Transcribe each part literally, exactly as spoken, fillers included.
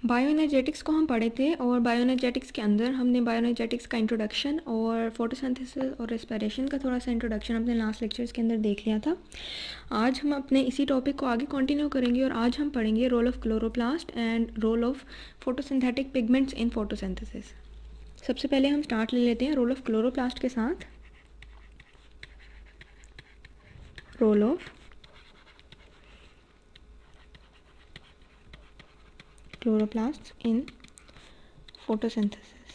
Bioenergetics को हम पढ़े थे और बायोएनर्जेटिक्स के अंदर हमने बायोएनर्जेटिक्स का इंट्रोडक्शन और फोटोसिंथेसिस और रेस्पिरेशन का थोड़ा सा इंट्रोडक्शन अपने लास्ट लेक्चर्स के अंदर देख लिया था। आज हम अपने इसी टॉपिक को आगे कंटिन्यू करेंगे और आज हम पढ़ेंगे role of chloroplast and role of photosynthetic pigments in photosynthesis. सबसे पहले हम स्टार्ट ले लेते हैं रोल ऑफ क्लोरोप्लास्ट के साथ। Role of chloroplasts in photosynthesis।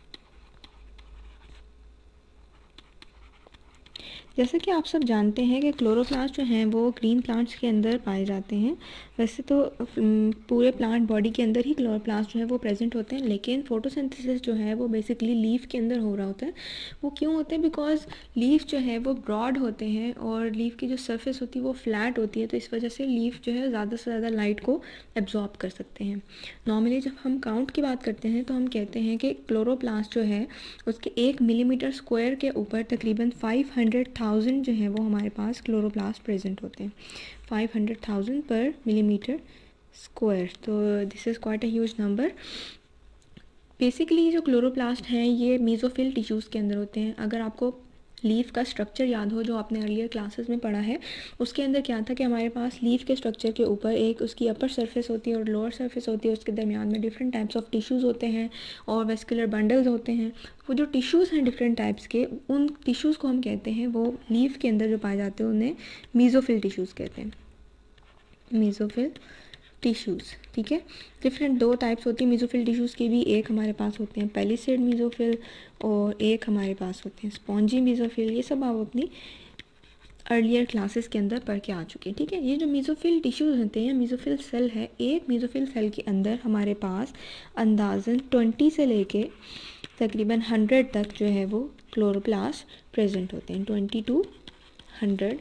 जैसा कि आप सब जानते हैं कि क्लोरोप्लास्ट जो हैं वो ग्रीन प्लांट्स के अंदर पाए जाते हैं। वैसे तो पूरे प्लांट बॉडी के अंदर ही क्लोरोप्लास्ट जो है वो प्रेजेंट होते हैं, लेकिन फोटोसिंथेसिस जो है वो बेसिकली लीफ के अंदर हो रहा होता है। वो क्यों होते हैं? बिकॉज लीफ जो है वो ब्रॉड होते हैं और लीफ की जो सरफेस होती है वो फ्लैट होती है, तो इस वजह से लीफ जो है ज़्यादा से ज़्यादा लाइट को एब्जॉर्ब कर सकते हैं। नॉर्मली जब हम काउंट की बात करते हैं तो हम कहते हैं कि क्लोरोप्लास्ट जो है उसके एक मिलीमीटर स्क्वायर के ऊपर तकरीबन फाइव हंड्रेड थाउजेंड जो है वो हमारे पास क्लोरोप्लास्ट प्रेजेंट होते हैं। Five hundred thousand per millimetre square, तो this is quite a huge number. Basically जो क्लोरोप्लास्ट हैं ये मेसोफिल टिश्यूज़ के अंदर होते हैं। अगर आपको लीफ का स्ट्रक्चर याद हो जो आपने अर्लियर क्लासेस में पढ़ा है, उसके अंदर क्या था कि हमारे पास लीफ के स्ट्रक्चर के ऊपर एक उसकी अपर सरफेस होती है और लोअर सरफेस होती है, उसके दरमियान में डिफरेंट टाइप्स ऑफ टिश्यूज़ होते हैं और वेस्कुलर बंडल्स होते हैं। वो जो टिश्यूज़ हैं डिफरेंट टाइप्स के, उन टिश्यूज़ को हम कहते हैं, वो लीफ के अंदर जो पाए जाते हैं उन्हें मेसोफिल टिश्यूज़ कहते हैं। मेसोफिल टिश्यूज़, ठीक है। डिफरेंट दो टाइप्स होती हैं मेसोफिल टिश्यूज़ की भी। एक हमारे पास होते हैं पेलिसेड मेसोफिल और एक हमारे पास होते हैं स्पॉन्जी मेसोफिल। ये सब आप अपनी अर्लियर क्लासेस के अंदर पढ़ के आ चुके हैं, ठीक है। ये जो मेसोफिल टिश्यूज़ होते हैं, मेसोफिल सेल है, एक मेसोफिल सेल के अंदर हमारे पास अंदाज़न ट्वेंटी से लेके तकरीबन हंड्रेड तक जो है वो क्लोरोप्लास्ट प्रेजेंट होते हैं। ट्वेंटी टू हंड्रेड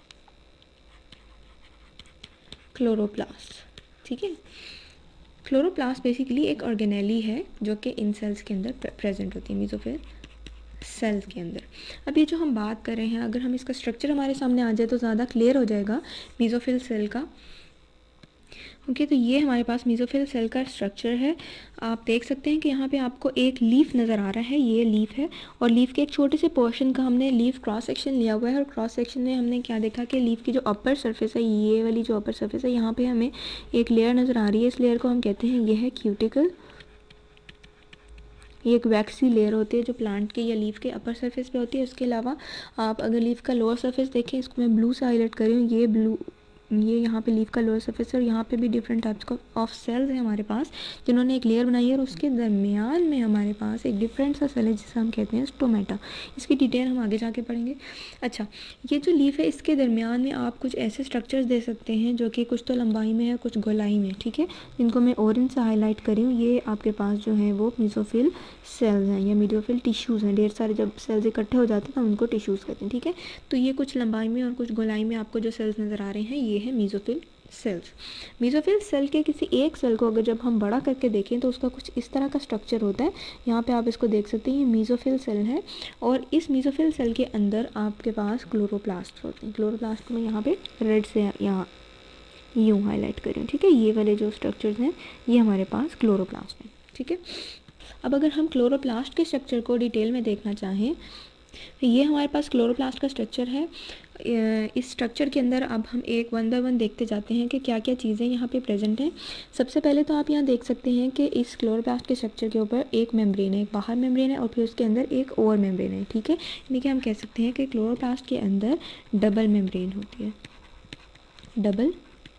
क्लोरोप्लास्ट, ठीक है। क्लोरोप्लास्ट बेसिकली एक ऑर्गेनेली है जो कि इन सेल्स के अंदर प्रेजेंट होती है, मेसोफिल सेल्स के अंदर। अब ये जो हम बात कर रहे हैं, अगर हम इसका स्ट्रक्चर हमारे सामने आ जाए तो ज़्यादा क्लियर हो जाएगा मेसोफिल सेल का। ओके, तो ये हमारे पास मेसोफिल सेल का स्ट्रक्चर है। आप देख सकते हैं कि यहाँ पे आपको एक लीफ नज़र आ रहा है, ये लीफ है और लीफ के एक छोटे से पोर्शन का हमने लीफ क्रॉस सेक्शन लिया हुआ है और क्रॉस सेक्शन में हमने क्या देखा कि लीफ की जो अपर सरफेस है, ये वाली जो अपर सरफेस है, यहाँ पे हमें एक लेयर नज़र आ रही है। इस लेयर को हम कहते हैं ये है क्यूटिकल। ये एक वैक्सी लेयर होती है जो प्लांट के या लीफ के अपर सरफेस पे होती है। उसके अलावा आप अगर लीफ का लोअर सरफेस देखें, इसको मैं ब्लू से हाईलाइट कर रही हूँ, ये ब्लू, ये यहाँ पे लीफ का लोअर सरफेस है और यहाँ पे भी डिफरेंट टाइप्स का ऑफ सेल्स है हमारे पास जिन्होंने एक लेयर बनाई है और उसके दरमियान में हमारे पास एक डिफरेंट सा सेल है जिसे हम कहते हैं स्टोमेटा। इसकी डिटेल हम आगे जाके पढ़ेंगे। अच्छा, ये जो लीफ है इसके दरमियान में आप कुछ ऐसे स्ट्रक्चर्स दे सकते हैं जो कि कुछ तो लंबाई में है, कुछ गोलाई में, ठीक है, जिनको मैं ऑरेंज से हाईलाइट करी हूँ। ये आपके पास जो है वो मेसोफिल सेल्स हैं या मेसोफिल टिश्यूज़ हैं। ढेर सारे जब सेल्स इकट्ठे हो जाते हैं तो उनको टिश्यूज़ कहते हैं, ठीक है। तो ये कुछ लंबाई में और कुछ गोलाई में आपको जो सेल्स नज़र आ रहे हैं ये है मेसोफिल सेल्स। मेसोफिल सेल के किसी एक सेल को अगर जब हम बड़ा करके देखें तो उसका कुछ इस तरह का स्ट्रक्चर होता है। यहाँ पे आप इसको देख सकते हैं, ये मेसोफिल सेल है और इस मेसोफिल सेल के अंदर आपके पास क्लोरोप्लास्ट होते हैं। क्लोरोप्लास्ट को मैं यहाँ पे रेड से यहाँ यूँ हाईलाइट कर रही हूँ, ठीक है। ये वाले जो स्ट्रक्चर्स हैं ये हमारे पास क्लोरोप्लास्ट हैं, ठीक है। अब अगर हम क्लोरोप्लास्ट के स्ट्रक्चर को डिटेल में देखना चाहें, ये हमारे पास क्लोरोप्लास्ट का स्ट्रक्चर है। इस स्ट्रक्चर के अंदर अब हम एक वन बाय वन देखते जाते हैं कि क्या क्या चीज़ें यहाँ पे प्रेजेंट हैं। सबसे पहले तो आप यहाँ देख सकते हैं कि इस क्लोरोप्लास्ट के स्ट्रक्चर के ऊपर एक मेम्ब्रेन है, एक बाहर मेम्ब्रेन है और फिर उसके अंदर एक ओवर मेम्ब्रेन है, ठीक है। यानी कि हम कह सकते हैं कि क्लोरोप्लास्ट के अंदर डबल मेम्ब्रेन होती है, डबल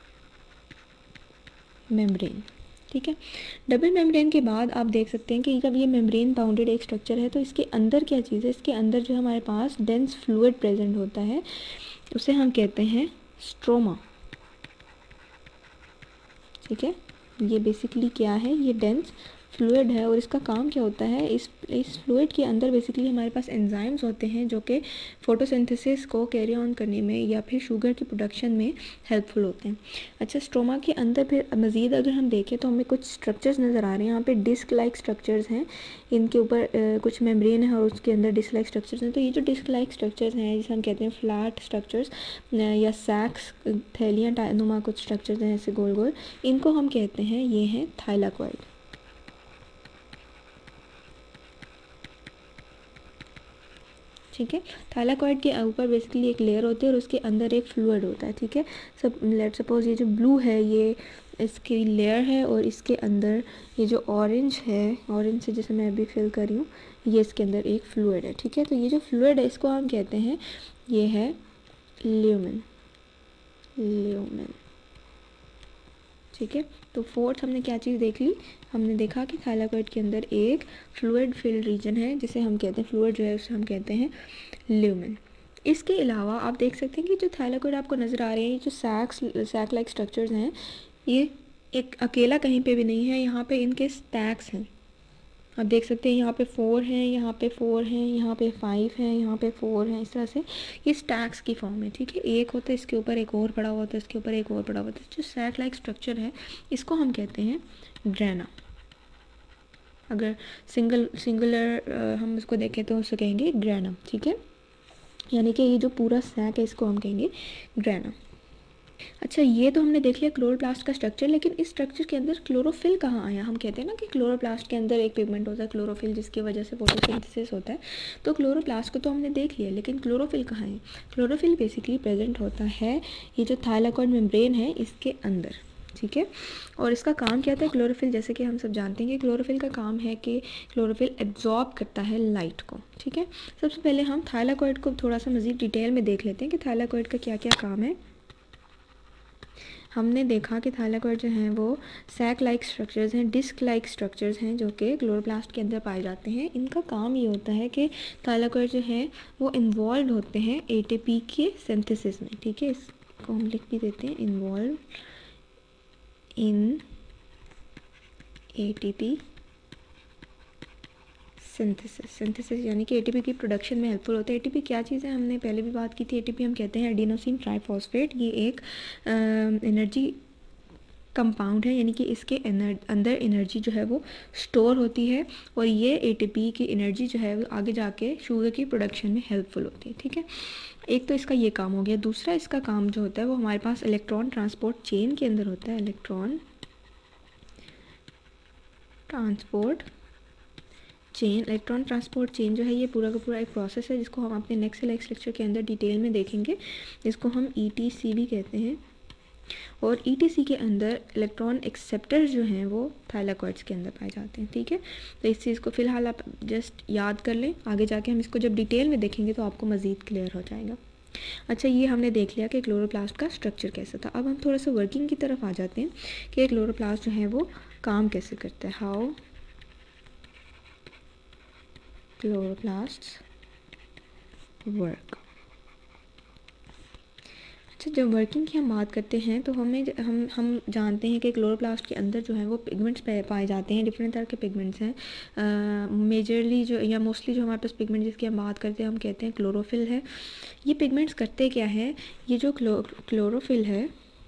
मेम्ब्रेन, ठीक है। डबल मेम्ब्रेन के बाद आप देख सकते हैं कि जब ये मेम्ब्रेन बाउंडेड एक स्ट्रक्चर है तो इसके अंदर क्या चीज़ है, इसके अंदर जो हमारे पास डेंस फ्लूइड प्रेजेंट होता है, उसे हम कहते हैं स्ट्रोमा, ठीक है। ये बेसिकली क्या है, ये डेंस फ्लूइड है और इसका काम क्या होता है, इस इस फ्लूइड के अंदर बेसिकली हमारे पास एंजाइम्स होते हैं जो कि फोटोसिंथेसिस को कैरी ऑन करने में या फिर शुगर की प्रोडक्शन में हेल्पफुल होते हैं। अच्छा, स्ट्रोमा के अंदर फिर मज़ीद अगर हम देखें तो हमें कुछ स्ट्रक्चर्स नज़र आ रहे हैं। यहाँ पे डिस्क लाइक स्ट्रक्चर्स हैं, इनके ऊपर कुछ मेम्ब्रेन है और उसके अंदर डिस्क लाइक स्ट्रक्चर्स हैं। तो ये जो डिस्क लाइक स्ट्रक्चर्स हैं जिसे हम कहते हैं फ्लैट स्ट्रक्चर्स या सैक्स, थैलियाँ नुमा कुछ स्ट्रक्चर्स हैं ऐसे गोल गोल, इनको हम कहते हैं ये हैं थाइलाकॉइड। ठीक है, थाइलाकॉइड के ऊपर बेसिकली एक लेयर होती है और उसके अंदर एक फ्लूइड होता है। ठीक है, सब लेट सपोज ये जो ब्लू है ये इसकी लेयर है और इसके अंदर ये जो ऑरेंज है, ऑरेंज से जैसे मैं अभी फिल कर रही हूँ, ये इसके अंदर एक फ्लूइड है। ठीक है, तो ये जो फ्लूइड है इसको हम कहते हैं ये है ल्यूमेन, ल्यूमेन। ठीक है, तो फोर्थ हमने क्या चीज़ देख ली, हमने देखा कि थाइलाकॉइड के अंदर एक फ्लूइड फिल्ड रीजन है जिसे हम कहते हैं, फ्लूइड जो है उसे हम कहते हैं ल्यूमेन। इसके अलावा आप देख सकते हैं कि जो थाइलाकॉइड आपको नज़र आ रहे हैं, ये जो सैक्स सैक लाइक स्ट्रक्चर्स हैं, ये एक अकेला कहीं पे भी नहीं है, यहाँ पे इनके स्टैक्स हैं। आप देख सकते हैं यहाँ पे फोर हैं, यहाँ पे फोर हैं, यहाँ पे फाइव हैं, यहाँ पे फोर हैं, इस तरह से ये स्टैक्स की फॉर्म है। ठीक है, एक होता है इसके ऊपर एक और पड़ा हुआ होता है, इसके ऊपर एक और पड़ा हुआ होता है। जो सैक लाइक स्ट्रक्चर है इसको हम कहते हैं ड्रेना। अगर सिंगल सिंगुलर हम इसको देखें तो उसे कहेंगे ग्रेना। ठीक है, यानी कि ये जो पूरा सैक है इसको हम कहेंगे ग्रेना। अच्छा, ये तो हमने देख लिया क्लोरोप्लास्ट का स्ट्रक्चर, लेकिन इस स्ट्रक्चर के अंदर क्लोरोफिल कहाँ आया। हम कहते हैं ना कि क्लोरोप्लास्ट के अंदर एक पिगमेंट होता है क्लोरोफिल, जिसकी वजह से फोटोसिंथेसिस होता है। तो क्लोरोप्लास्ट को तो हमने देख लिया, लेकिन क्लोरोफिल कहाँ है। क्लोरोफिल बेसिकली प्रेजेंट होता है ये जो थाइलाकॉइड मेम्ब्रेन है इसके अंदर। ठीक है, और इसका काम क्या होता है क्लोरोफिल, जैसे कि हम सब जानते हैं कि क्लोरोफिल का काम है कि क्लोरोफिल एब्जॉर्ब करता है लाइट को। ठीक है, सबसे पहले हम थाइलाकॉइड को थोड़ा सा मज़ीद डिटेल में देख लेते हैं कि थाइलाकॉइड का क्या क्या काम है। हमने देखा कि थाइलाकॉइड जो हैं वो सैक लाइक स्ट्रक्चर्स हैं, डिस्क लाइक स्ट्रक्चर्स हैं जो कि क्लोरोप्लास्ट के अंदर पाए जाते हैं। इनका काम ये होता है कि थाइलाकॉइड जो हैं वो इन्वॉल्व होते हैं एटीपी के सिंथेसिस में। ठीक है, इसको हम लिख भी देते हैं, involve in ATP synthesis. Synthesis यानी कि एटीपी की प्रोडक्शन में हेल्पफुल होता है। एटीपी क्या चीज़ है, हमने पहले भी बात की थी। एटीपी हम कहते हैं एडिनोसिन ट्राइफॉस्फेट। ये एक एनर्जी कंपाउंड है, यानी कि इसके अंदर एनर्जी जो है वो स्टोर होती है और ये एटीपी की एनर्जी जो है वो आगे जाके शुगर की प्रोडक्शन में हेल्पफुल होती है। ठीक है, एक तो इसका ये काम हो गया। दूसरा इसका काम जो होता है वो हमारे पास इलेक्ट्रॉन ट्रांसपोर्ट चेन के अंदर होता है। Electron transport chain, electron transport chain जो है ये पूरा का पूरा एक प्रोसेस है जिसको हम अपने नेक्स्ट लेक्चर के अंदर डिटेल में देखेंगे। इसको हम ईटीसी भी कहते हैं। और ईटीसी के अंदर इलेक्ट्रॉन एक्सेप्टर्स जो हैं वो थाइलाकॉइड्स के अंदर पाए जाते हैं। ठीक है, तो इस चीज़ को फ़िलहाल आप जस्ट याद कर लें, आगे जाके हम इसको जब डिटेल में देखेंगे तो आपको मज़ीद क्लियर हो जाएगा। अच्छा, ये हमने देख लिया कि क्लोरोप्लास्ट का स्ट्रक्चर कैसा था। अब हम थोड़ा सा वर्किंग की तरफ आ जाते हैं कि क्लोरोप्लास्ट जो है वो काम कैसे करता है। How chloroplast work. अच्छा, जब वर्किंग की हम बात करते हैं तो हमें हम हम जानते हैं कि क्लोरोप्लास्ट के अंदर जो है वो पिगमेंट्स पाए जाते हैं। डिफरेंट तरह के पिगमेंट्स हैं। मेजरली जो या मोस्टली जो हमारे पास पिगमेंट जिसकी हम बात करते हैं हम कहते हैं क्लोरोफिल है। ये पिगमेंट्स करते क्या है, ये जो क्लो क्लोरोफिल है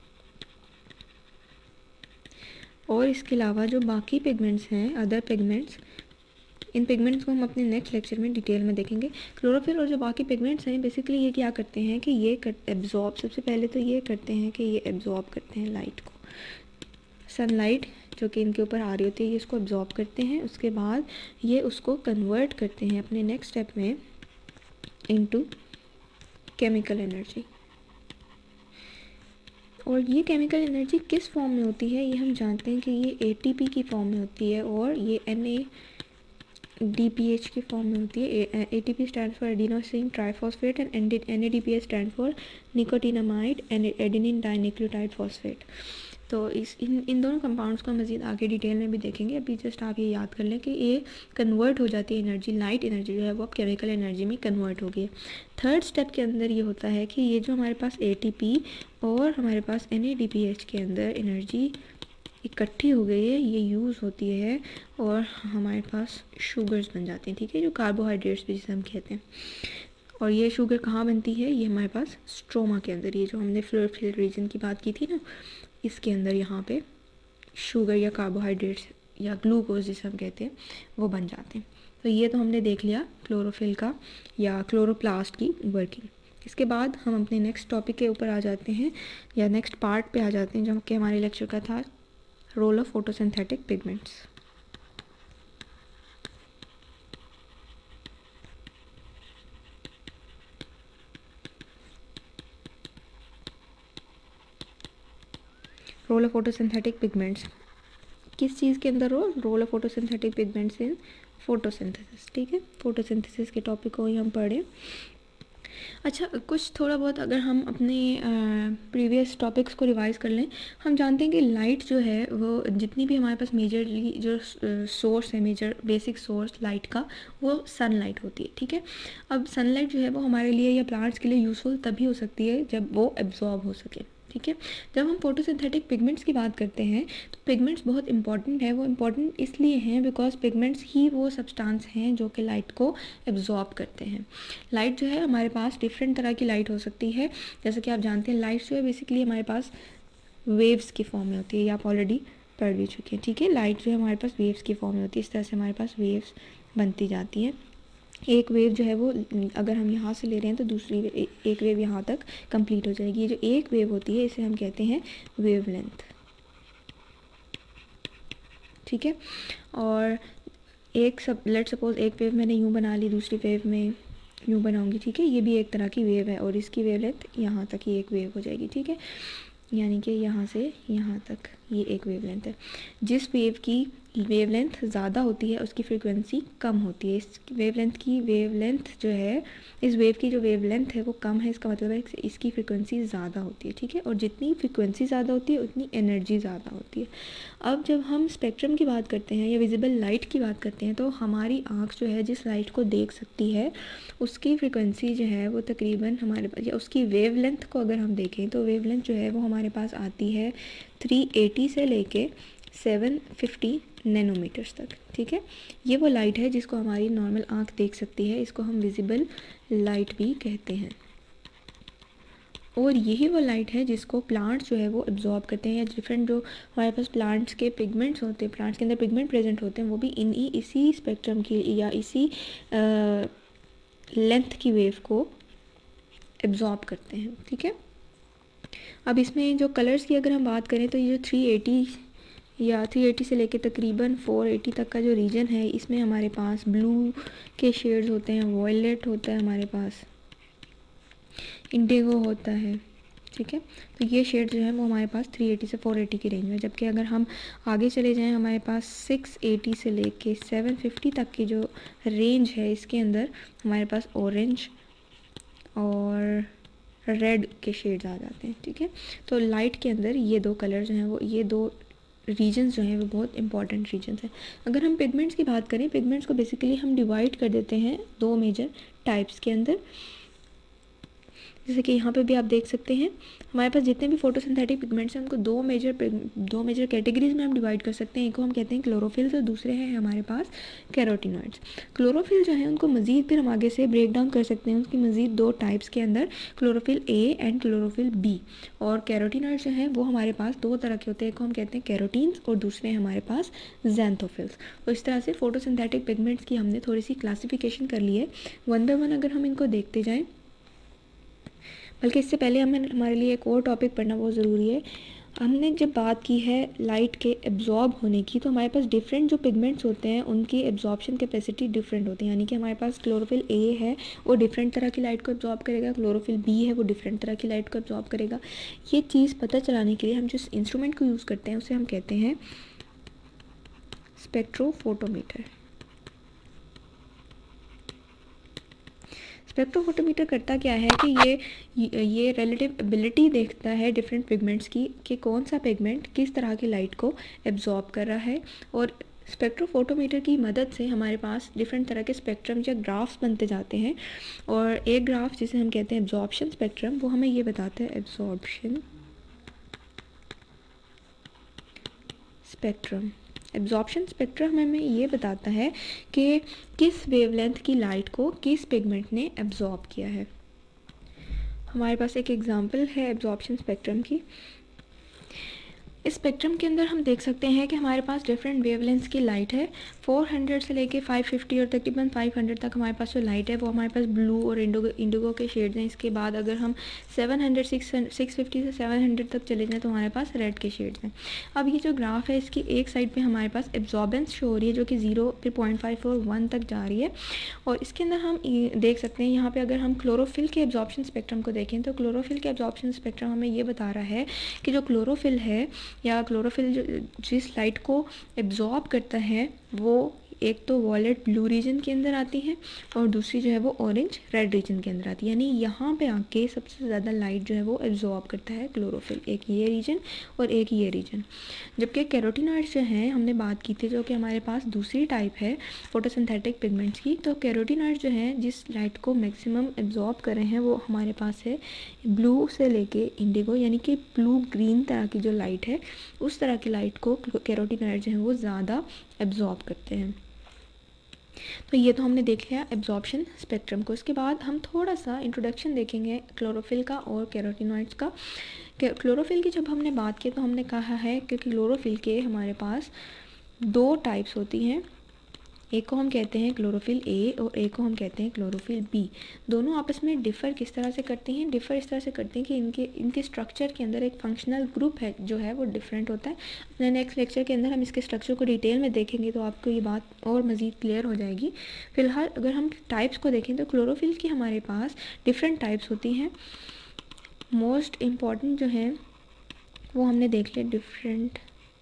और इसके अलावा जो बाकी पिगमेंट्स हैं, अदर पिगमेंट्स, इन पिगमेंट्स को हम अपने नेक्स्ट लेक्चर में डिटेल में देखेंगे। क्लोरोफिल और जो बाकी पिगमेंट्स हैं बेसिकली ये क्या करते हैं कि ये एब्जॉर्ब, सबसे पहले तो ये करते हैं कि ये एब्जॉर्ब करते हैं लाइट को। सनलाइट जो कि इनके ऊपर आ रही होती है ये इसको एब्जॉर्ब करते हैं। उसके बाद ये उसको कन्वर्ट करते हैं अपने नेक्स्ट स्टेप में इनटू केमिकल एनर्जी। और ये केमिकल एनर्जी किस फॉर्म में होती है, ये हम जानते हैं कि ये एटीपी की फॉर्म में होती है और ये N A D P H की फॉर्म में होती है। A T P stand for adenosine triphosphate and N A D P H stand for nicotinamide and adenine dinucleotide phosphate. तो इस इन इन दोनों कंपाउंड्स को मज़ीद आगे डिटेल में भी देखेंगे। अभी जस्ट आप ये याद कर लें कि ये कन्वर्ट हो जाती है एनर्जी, लाइट एनर्जी जो है वो अब केमिकल एनर्जी में कन्वर्ट हो गई है। थर्ड स्टेप के अंदर ये होता है कि ये जो हमारे पास ए टी पी और हमारे पास N A D P H के अंदर एनर्जी इकट्ठी हो गई है, ये यूज़ होती है और हमारे पास शुगर्स बन जाती हैं, ठीक है, जो कार्बोहाइड्रेट्स भी जिसे हम कहते हैं। और ये शुगर कहाँ बनती है, ये हमारे पास स्ट्रोमा के अंदर, ये जो हमने फ्लोर फिल रीजन की बात की थी ना, इसके अंदर यहाँ पे शुगर या कार्बोहाइड्रेट्स या ग्लूकोज जिसे हम कहते हैं वो बन जाते हैं। तो ये तो हमने देख लिया क्लोरोफिल का या क्लोरोप्लास्ट की वर्किंग। इसके बाद हम अपने नेक्स्ट टॉपिक के ऊपर आ जाते हैं या नेक्स्ट पार्ट पे आ जाते हैं, जो कि हमारे लेक्चर का था role of photosynthetic pigments. Role of photosynthetic pigments किस चीज़ के अंदर role role of photosynthetic pigments in photosynthesis, ठीक है, फोटोसिंथेसिस के टॉपिक को ही हम पढ़ें। अच्छा, कुछ थोड़ा बहुत अगर हम अपने प्रीवियस टॉपिक्स को रिवाइज कर लें, हम जानते हैं कि लाइट जो है वो जितनी भी हमारे पास मेजरली जो सोर्स है, मेजर बेसिक सोर्स लाइट का, वो सनलाइट होती है, ठीक है। अब सनलाइट जो है वो हमारे लिए या प्लांट्स के लिए यूज़फुल तभी हो सकती है जब वो एब्जॉर्ब हो सके, ठीक है। जब हम फोटोसिंथेटिक पिगमेंट्स की बात करते हैं तो पिगमेंट्स बहुत इंपॉर्टेंट है। वो इम्पॉर्टेंट इसलिए हैं बिकॉज पिगमेंट्स ही वो सब्सटेंस हैं जो कि लाइट को एब्जॉर्ब करते हैं। लाइट जो है हमारे पास डिफरेंट तरह की लाइट हो सकती है, जैसे कि आप जानते हैं लाइट जो है बेसिकली हमारे पास वेव्स की फॉर्म में होती है, ये आप ऑलरेडी पढ़ भी चुके हैं, ठीक है। लाइट जो है हमारे पास वेव्स की फॉर्म में होती है, इस तरह से हमारे पास वेव्स बनती जाती हैं। एक वेव जो है वो अगर हम यहाँ से ले रहे हैं तो दूसरी एक वेव यहाँ तक कंप्लीट हो जाएगी। ये जो एक वेव होती है इसे हम कहते हैं वेवलेंथ, ठीक है। और एक सब लेट सपोज एक वेव मैंने यूँ बना ली, दूसरी वेव में यूँ बनाऊंगी, ठीक है, ये भी एक तरह की वेव है और इसकी वेवलेंथ यहाँ तक ही एक वेव हो जाएगी, ठीक है, यानी कि यहाँ से यहाँ तक ये एक वेवलेंथ है। जिस वेव की वेवलेंथ ज़्यादा होती है उसकी फ्रीक्वेंसी कम होती है। इस वेवलेंथ की वेवलेंथ जो है, इस वेव की जो वेवलेंथ है वो कम है, इसका मतलब है कि इसकी फ्रीक्वेंसी ज़्यादा होती है, ठीक है। और जितनी फ्रीक्वेंसी ज़्यादा होती है उतनी एनर्जी ज़्यादा होती है। अब जब हम स्पेक्ट्रम की बात करते हैं या विजिबल लाइट की बात करते हैं तो हमारी आँख जो है जिस लाइट को देख सकती है उसकी फ्रीक्वेंसी जो है वो तकरीबन हमारे पास, या उसकी वेवलेंथ को अगर हम देखें तो वेवलेंथ जो है वो हमारे पास आती है थ्री एटी से लेके सेवन फिफ्टी नैनोमीटर्स तक, ठीक है। ये वो लाइट है जिसको हमारी नॉर्मल आँख देख सकती है, इसको हम विजिबल लाइट भी कहते हैं। और यही वो लाइट है जिसको प्लांट्स जो है वो एब्जॉर्ब करते हैं, या डिफरेंट जो हमारे पास प्लांट्स के पिगमेंट्स होते हैं, प्लांट्स के अंदर पिगमेंट प्रेजेंट होते हैं, वो भी इन इसी स्पेक्ट्रम की या इसी लेंथ की वेव को एब्जॉर्ब करते हैं, ठीक है। अब इसमें जो कलर्स की अगर हम बात करें तो ये जो थ्री एटी या थ्री एटी से लेके तकरीबन फोर एटी तक का जो रीजन है, इसमें हमारे पास ब्लू के शेड्स होते हैं, वॉयलेट होता है, हमारे पास इंडिगो होता है, ठीक है। तो ये शेड जो है वो हमारे पास थ्री एटी से फोर एटी की रेंज में, जबकि अगर हम आगे चले जाएं हमारे पास सिक्स एटी से लेके सेवन फिफ्टी तक की जो रेंज है, इसके अंदर हमारे पास ऑरेंज और रेड के शेड्स आ जाते हैं, ठीक है। तो लाइट के अंदर ये दो कलर जो हैं वो, ये दो रीजन्स जो हैं वो बहुत इंपॉर्टेंट रीजन्स हैं। अगर हम पिगमेंट्स की बात करें, पिगमेंट्स को बेसिकली हम डिवाइड कर देते हैं दो मेजर टाइप्स के अंदर, जैसे कि यहाँ पे भी आप देख सकते हैं हमारे पास जितने भी फोटोसिंथेटिक पिगमेंट्स हैं उनको दो मेजर दो मेजर कैटेगरीज में हम डिवाइड कर सकते हैं। एक को हम कहते हैं क्लोरोफिल्स और दूसरे हैं हमारे पास कैरोटीनॉइड्स। क्लोरोफिल जो है उनको मजीद फिर हम आगे से ब्रेक डाउन कर सकते हैं उसकी मजीद दो टाइप्स के अंदर, chlorophyll A and chlorophyll B. और कैरोटीनॉइड्स जो हैं वो हमारे पास दो तरह के होते हैं, एक को हम कहते हैं कैरोटीन्स और दूसरे हमारे पास ज़ैंथोफिल्स। तो इस तरह से फोटोसिंथेटिक पिगमेंट्स की हमने थोड़ी सी क्लासिफिकेशन कर ली है। वन बाय वन अगर हम इनको देखते जाएँ, बल्कि इससे पहले हमें हमारे लिए एक और टॉपिक पढ़ना बहुत ज़रूरी है। हमने जब बात की है लाइट के एब्जॉर्ब होने की, तो हमारे पास डिफरेंट जो पिगमेंट्स होते हैं उनकी एब्जॉर्प्शन कैपेसिटी डिफरेंट होती है। यानी कि हमारे पास क्लोरोफिल ए है वो डिफरेंट तरह की लाइट को एब्जॉर्ब करेगा, क्लोरोफिल बी है वो डिफरेंट तरह की लाइट को एब्जॉर्ब करेगा। ये चीज़ पता चलाने के लिए हम जिस इंस्ट्रूमेंट को यूज़ करते हैं उसे हम कहते हैं स्पेक्ट्रोफोटोमीटर। स्पेक्ट्रोफोटोमीटर करता क्या है कि ये ये रिलेटिव एबिलिटी देखता है डिफरेंट पिगमेंट्स की कि कौन सा पिगमेंट किस तरह की लाइट को एब्जॉर्ब कर रहा है। और स्पेक्ट्रोफोटोमीटर की मदद से हमारे पास डिफरेंट तरह के स्पेक्ट्रम या ग्राफ्स बनते जाते हैं। और एक ग्राफ जिसे हम कहते हैं एब्जॉर्प्शन स्पेक्ट्रम, वो हमें ये बताता है एब्जॉर्प्शन स्पेक्ट्रम। एब्जॉर्प्शन स्पेक्ट्रम हमें ये बताता है कि किस वेवलेंथ की लाइट को किस पिगमेंट ने एब्जॉर्ब किया है। हमारे पास एक एग्जांपल है एब्जॉर्प्शन स्पेक्ट्रम की। इस स्पेक्ट्रम के अंदर हम देख सकते हैं कि हमारे पास डिफरेंट वेवलेंथ्स की लाइट है। चार सौ से लेके पाँच सौ पचास और तकरीबन पाँच सौ तक हमारे पास जो लाइट है वो हमारे पास ब्लू और इंडिगो इंडिगो के शेड्स हैं। इसके बाद अगर हम सात सौ, छह सौ, छह सौ पचास से सात सौ तक चले जाएं तो हमारे पास रेड के शेड्स हैं। अब ये जो ग्राफ है इसकी एक साइड पे हमारे पास एब्जॉर्बेंस शो हो रही है जो कि जीरो फिर पॉइंट फाइव और वन तक जा रही है। और इसके अंदर हम देख सकते हैं यहाँ पे अगर हम क्लोरोफिल के एब्जॉर्प्शन स्पेक्ट्रम को देखें तो क्लोरोफिल के एब्जॉर्प्शन स्पेक्ट्रम हमें ये बता रहा है कि जो क्लोरोफिल है या क्लोरोफिल जो जिस लाइट को एब्जॉर्ब करता है वो एक तो वॉयलेट ब्लू रीजन के अंदर आती है और दूसरी जो है वो ऑरेंज रेड रीजन के अंदर आती है। यानी यहाँ पे आके सबसे ज़्यादा लाइट जो है वो एब्जॉर्ब करता है क्लोरोफिल, एक ये रीजन और एक ये रीजन। जबकि कैरोटीनॉइड्स जो हैं हमने बात की थी जो कि हमारे पास दूसरी टाइप है फोटोसिंथेटिक पिगमेंट्स की। तो कैरोटीनॉइड्स जो हैं जिस लाइट को मैक्सिमम एब्जॉर्ब कर रहे हैं वो हमारे पास है ब्लू से लेके इंडिगो, यानी कि ब्लू ग्रीन तरह की जो लाइट है उस तरह की लाइट को कैरोटीनॉइड्स जो हैं वो ज़्यादा एब्जॉर्ब करते हैं। तो ये तो हमने देख लिया एब्जॉर्प्शन स्पेक्ट्रम को। इसके बाद हम थोड़ा सा इंट्रोडक्शन देखेंगे क्लोरोफिल का और कैरोटीनॉइड्स का। क्लोरोफिल की जब हमने बात की तो हमने कहा है कि क्लोरोफिल के हमारे पास दो टाइप्स होती हैं, एक को हम कहते हैं क्लोरोफिल ए और एक को हम कहते हैं क्लोरोफिल बी। दोनों आपस में डिफ़र किस तरह से करते हैं? डिफ़र इस तरह से करते हैं कि इनके इनके स्ट्रक्चर के अंदर एक फंक्शनल ग्रुप है जो है वो डिफरेंट होता है। अपने नेक्स्ट लेक्चर के अंदर हम इसके स्ट्रक्चर को डिटेल में देखेंगे तो आपको ये बात और मज़ीद क्लियर हो जाएगी। फ़िलहाल अगर हम टाइप्स को देखें तो क्लोरोफिल की हमारे पास डिफरेंट टाइप्स होती हैं। मोस्ट इम्पॉर्टेंट जो है वो हमने देख लिया डिफरेंट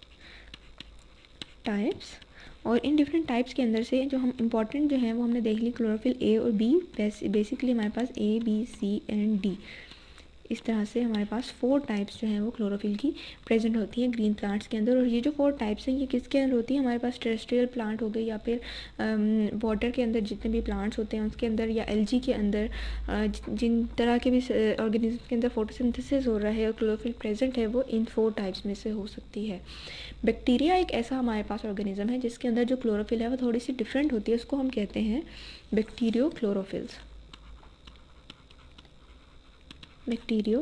टाइप्स, और इन डिफरेंट टाइप्स के अंदर से जो हम इम्पॉर्टेंट जो है वो हमने देख ली क्लोरोफिल ए और बी। बेसिकली हमारे पास A B C and D इस तरह से हमारे पास फोर टाइप्स जो हैं वो क्लोरोफिल की प्रेजेंट होती हैं ग्रीन प्लांट्स के अंदर। और ये जो फोर टाइप्स हैं ये किसके अंदर होती है? हमारे पास टेरेस्ट्रियल प्लांट हो गए या फिर वाटर के अंदर जितने भी प्लांट्स होते हैं उसके अंदर, या एलजी के अंदर, जिन तरह के भी ऑर्गेनिज्म के अंदर फोटोसिंथेसिस हो रहा है और क्लोरोफिल प्रेजेंट है वो इन फोर टाइप्स में से हो सकती है। बैक्टीरिया एक ऐसा हमारे पास ऑर्गेनिज्म है जिसके अंदर जो क्लोरोफिल है वो थोड़ी सी डिफरेंट होती है, उसको हम कहते हैं बैक्टीरियो क्लोरोफिल्स। बैक्टीरियो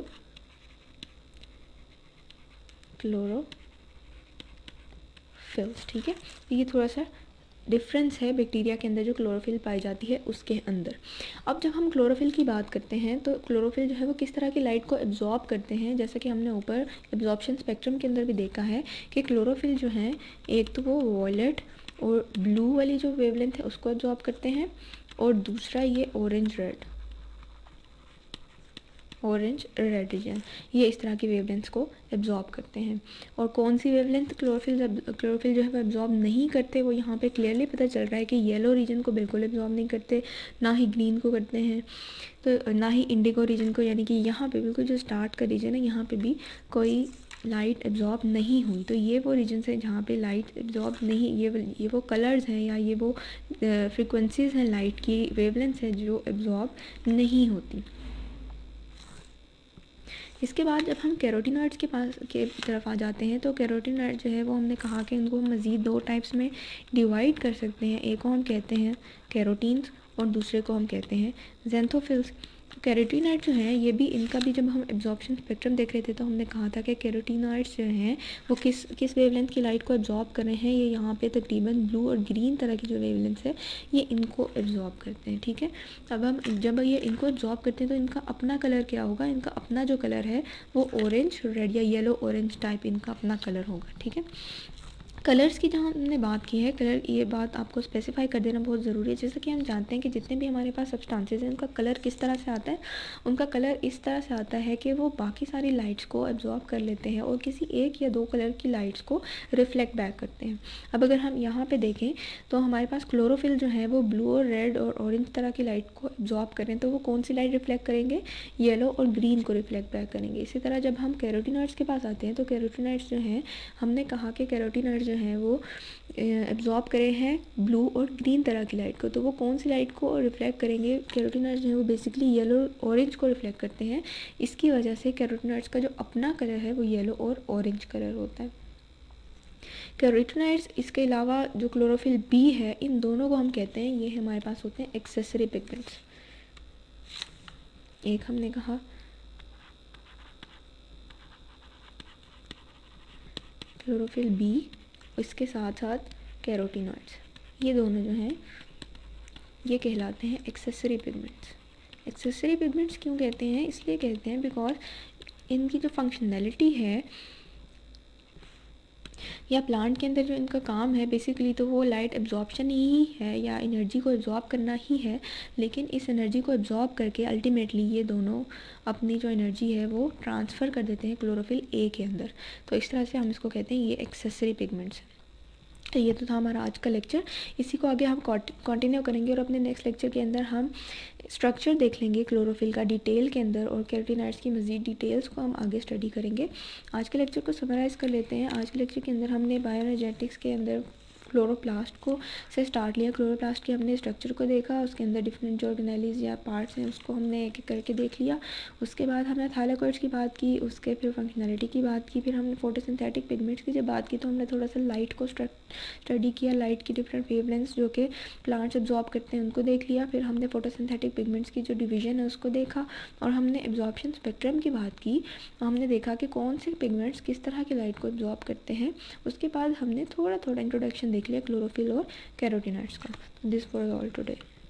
क्लोरोफिल्स, ठीक है। ये थोड़ा सा डिफरेंस है बैक्टीरिया के अंदर जो क्लोरोफिल पाई जाती है उसके अंदर। अब जब हम क्लोरोफिल की बात करते हैं तो क्लोरोफिल जो है वो किस तरह की लाइट को एब्जॉर्ब करते हैं, जैसा कि हमने ऊपर एब्जॉर्प्शन स्पेक्ट्रम के अंदर भी देखा है कि क्लोरोफिल जो है एक तो वो वॉयलेट और ब्लू वाली जो वेवलेंथ है उसको एब्जॉर्ब करते हैं और दूसरा ये orange red orange red region, ये इस तरह की वेवलेंथ को एब्जॉर्ब करते हैं। और कौन सी वेवलेंथ क्लोरोफिल क्लोरोफिल जो है वो एब्जॉर्ब नहीं करते, वो यहाँ पे क्लियरली पता चल रहा है कि येलो रीजन को बिल्कुल एब्जॉर्ब नहीं करते, ना ही ग्रीन को करते हैं, तो ना ही इंडिगो रीजन को, यानी कि यहाँ पे बिल्कुल जो स्टार्ट का रीजन है यहाँ पे भी कोई लाइट एब्जॉर्ब नहीं हुई। तो ये वो रीजन्स है जहाँ पे लाइट एब्जॉर्ब नहीं, ये ये वो कलर्स हैं या ये वो फ्रिक्वेंसीज हैं लाइट की वेवलेंथ है जो एब्जॉर्ब नहीं होती। इसके बाद जब हम कैरोटीनॉइड्स के पास के तरफ आ जाते हैं तो कैरोटीनॉइड जो है वो हमने कहा कि इनको हम मज़ीद दो टाइप्स में डिवाइड कर सकते हैं। एक को हम कहते हैं कैरोटीन्स और दूसरे को हम कहते हैं ज़ैंथोफिल्स। कैरोटीनॉइड जो हैं ये भी, इनका भी जब हम एब्जॉर्प्शन स्पेक्ट्रम देख रहे थे तो हमने कहा था कि कैरोटीनॉइड्स जो हैं वो किस किस वेवलेंथ की लाइट को एब्जॉर्ब कर रहे हैं। ये यहाँ पे तकरीबन ब्लू और ग्रीन तरह की जो वेवलेंथ है ये इनको एब्जॉर्ब करते हैं, ठीक है। अब हम जब ये इनको एब्जॉर्ब करते हैं तो इनका अपना कलर क्या होगा? इनका अपना जो कलर है वो ऑरेंज रेड या येलो ऑरेंज टाइप इनका अपना कलर होगा, ठीक है। कलर्स की जहाँ हमने बात की है, कलर, ये बात आपको स्पेसिफाई कर देना बहुत ज़रूरी है। जैसा कि हम जानते हैं कि जितने भी हमारे पास सब्सटेंसेस हैं उनका कलर किस तरह से आता है? उनका कलर इस तरह से आता है कि वो बाकी सारी लाइट्स को एब्जॉर्ब कर लेते हैं और किसी एक या दो कलर की लाइट्स को रिफ्लेक्ट बैक करते हैं। अब अगर हम यहाँ पे देखें तो हमारे पास क्लोरोफिल जो है वो ब्लू और रेड और ऑरेंज तरह की लाइट को एब्जॉर्ब करें तो वो कौन सी लाइट रिफ्लेक्ट करेंगे? येलो और ग्रीन को रिफ्लेक्ट बैक करेंगे। इसी तरह जब हम कैरोटीनॉइड्स के पास आते हैं तो कैरोटीनॉइड्स जो हैं, हमने कहा कि कैरोटीनॉइड्स जो हैं वो एब्जॉर्ब करे हैं ब्लू और ग्रीन तरह की लाइट को, तो वो कौन सी लाइट को रिफ्लेक्ट करेंगे? कैरोटीनॉइड्स जो है वो बेसिकली येलो ऑरेंज को रिफ्लेक्ट करते हैं। इसकी वजह से कैरोटीनॉइड्स का जो अपना कलर है वो येलो और ऑरेंज कलर होता है। कैरोटीनॉइड्स, इसके अलावा जो क्लोरोफिल बी है, इन दोनों को हम कहते हैं, ये हमारे पास होते हैं एक्सेसरी पिगमेंट्स। एक हमने कहा क्लोरोफिल बी, इसके साथ साथ कैरोटीनॉइड्स, ये दोनों जो हैं ये कहलाते हैं एक्सेसरी पिगमेंट्स। एक्सेसरी पिगमेंट्स क्यों कहते हैं? इसलिए कहते हैं बिकॉज इनकी जो फंक्शनैलिटी है या प्लांट के अंदर जो इनका काम है बेसिकली, तो वो लाइट एब्जॉर्प्शन ही है या एनर्जी को एब्जॉर्ब करना ही है। लेकिन इस एनर्जी को एब्जॉर्ब करके अल्टीमेटली ये दोनों अपनी जो एनर्जी है वो ट्रांसफ़र कर देते हैं क्लोरोफिल ए के अंदर। तो इस तरह से हम इसको कहते हैं ये एक्सेसरी पिगमेंट्स हैं। तो ये तो था हमारा आज का लेक्चर। इसी को आगे हम कंटिन्यू करेंगे और अपने नेक्स्ट लेक्चर के अंदर हम स्ट्रक्चर देख लेंगे क्लोरोफिल का डिटेल के अंदर, और कैरोटीनॉइड्स की मज़ीद डिटेल्स को हम आगे स्टडी करेंगे। आज के लेक्चर को समराइज़ कर लेते हैं। आज के लेक्चर के अंदर हमने बायोएनर्जेटिक्स के अंदर क्लोरोप्लास्ट को से स्टार्ट लिया। क्लोरोप्लास्ट के हमने स्ट्रक्चर को देखा, उसके अंदर डिफरेंट जो ऑर्गेनेलीज या पार्ट्स हैं उसको हमने एक एक करके देख लिया। उसके बाद हमने थाइलाकोइड्स की बात की, उसके फिर फंक्शनैलिटी की बात की, फिर हमने फोटोसिंथेटिक पिगमेंट्स की जब बात की तो हमने थोड़ा सा लाइट को स्टडी किया, लाइट की डिफरेंट वेवलेंथ्स जो कि प्लांट्स एब्जॉर्ब करते हैं उनको देख लिया। फिर हमने फोटोसिंथेटिक पिगमेंट्स की जो डिवीजन है उसको देखा, और हमने एब्जॉर्प्शन स्पेक्ट्रम की बात की। हमने देखा कि कौन से पिगमेंट्स किस तरह की लाइट को एब्जॉर्ब करते हैं। उसके बाद हमने थोड़ा थोड़ा इंट्रोडक्शन देख लिया क्लोरोफिल और कैरोटीनॉइड्स का। This was all today.